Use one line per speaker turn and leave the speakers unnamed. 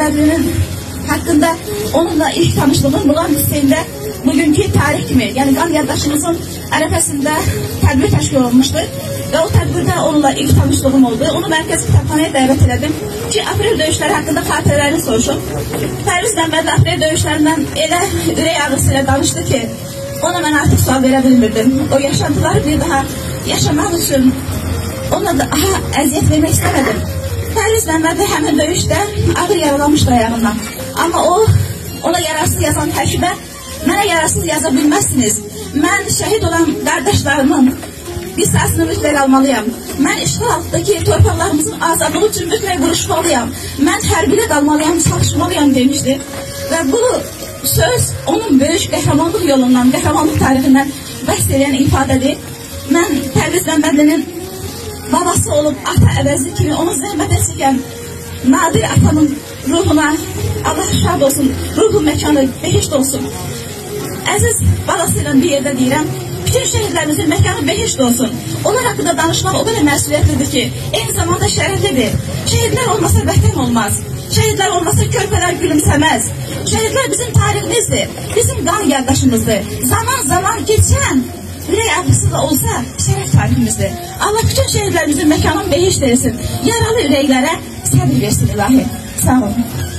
Məmmədlinin haqqında onunla ilk tanışlığım Muğam Hüseyn'də bugünkü tarih kimi, yəni qan yaddaşımızın ərəfəsində tədbir təşkil olunmuşdu və o tədbirdə onunla ilk tanışlığım oldu. Onu Mərkəzi Kitabxanaya dəvət elədim ki, aprel döyüşləri haqqında xatirələrini soruşum. Pərviz Məmmədli aprel döyüşlərindən elə ürək ağrısı ilə danışdı ki, ona mən artıq sual verə bilmirdim. O yaşantıları bir daha yaşamaq üçün ona daha əziyyət vermək istəmədim. Pərviz Məmmədli həmin döyüşdə ağır yaralanmışdı ayağından. Amma ona yararsız yazan həkimə mənə yararsız yaza bilməzsiniz. Mən şəhid olan qardaşlarımın qisasını mütləq almalıyam. Mən işğal altındakı torpaqlarımızın azadlığı üçün mütləq vuruşmalıyam. Mən hərbidə qalmalıyam, çalışmalıyam demişdi. Və bu söz onun böyük qəhrəmanlıq yolundan, qəhrəmanlıq tarixindən bəhs edən ifadədir. Mən Pərviz Məmmədlinin babası olub ata əvəzi kimi onu zəhmətə çəkən nadir atanın ruhuna Allah şad olsun, ruhu məkanı behişt olsun. Əziz balasıyla bir yerdə deyirəm, bütün şəhidlərimizin məkanı behişt olsun. Onlar haqqında danışmaq o qədər məsuliyyətlidir ki, eyni zamanda şərəflidir. Şəhidlər olmasa vətən olmaz. Şəhidlər olmasa körpələr gülümsəməz. Şəhidlər bizim tariximizdir, bizim qan yaddaşımızdır. Zaman keçən ürək ağrısı da olsa şərəf tariximizdir. Allah bütün şəhidlərimizin məkanını behişt etsin. Yaralı ürəklərə səbir versin ilahi. Sağ olun.